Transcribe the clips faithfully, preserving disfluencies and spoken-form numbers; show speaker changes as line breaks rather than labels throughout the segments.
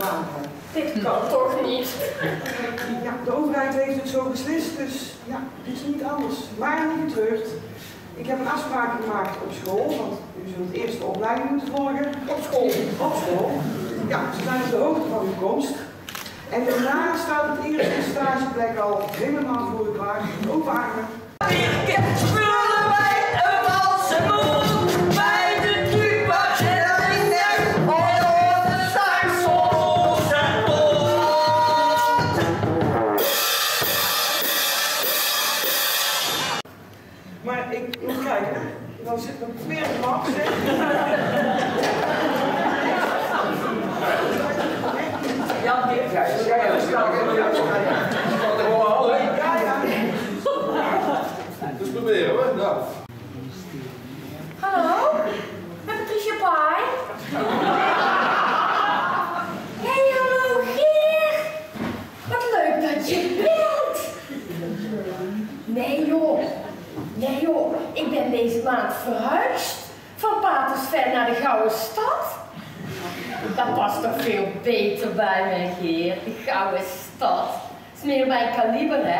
dragen.
Dit kan toch niet?
Ja, de overheid heeft het zo beslist, dus ja, het is niet anders. Maar niet getreurd. Ik heb een afspraak gemaakt op school, want u zult eerst de opleiding moeten volgen. Op school? Op school. Ja, ze zijn op de hoogte van uw komst. En daarna staat het eerste stageplek al helemaal voor u klaar. Open armen. Maar ik moet kijken, dan zit mijn tweede map, zeg.
Ja, dit ga je. Ja, ja,
Ja, ja.
Dus proberen hoor. Nou.
Hallo? Met Patricia Pai? Hey, hallo Geer! Wat leuk dat je bent! Nee joh, nee joh, ik ben deze maand verhuisd van Patersven naar de Gouden Stad. Dat past toch veel beter bij mij, Geer, de Gouden Stad. Dat is meer mijn kaliber, hè?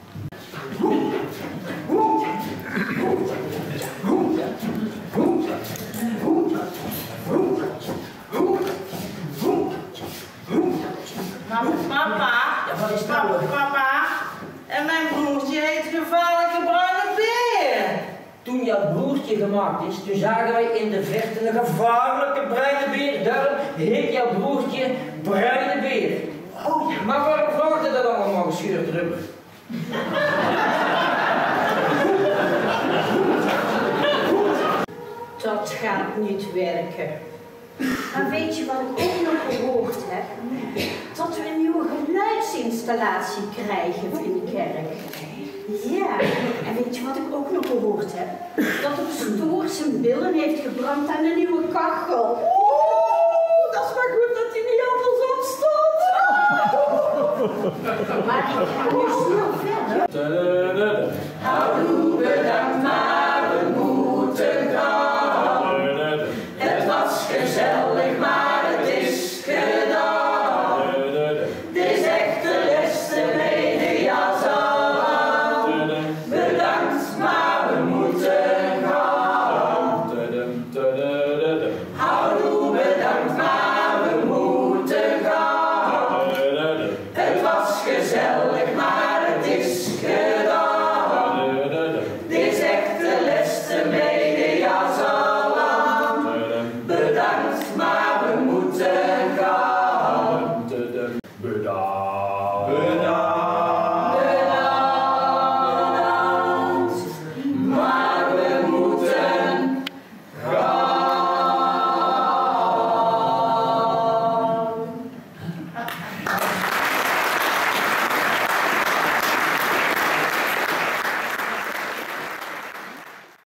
Papa, ja, wat is dat? Papa, en mijn broertje heet gevaarlijke bruine beer.
Toen jouw broertje gemaakt is, toen zagen wij in de verte een gevaarlijke bruine beer. Daarom heet jouw broertje Bruine Beer. Oh ja. Maar waarom vraagt hij dat allemaal gescheurd terug?
Dat gaat niet werken. Maar weet je wat ik ook nog gehoord heb? Dat we een nieuwe geluidsinstallatie krijgen in de kerk. Ja, en weet je wat ik ook nog gehoord heb? Dat de pastoor zijn billen heeft gebrand aan de nieuwe kachel. Oeh, dat is maar goed dat hij niet anders opstond. Maar ik ga nu snel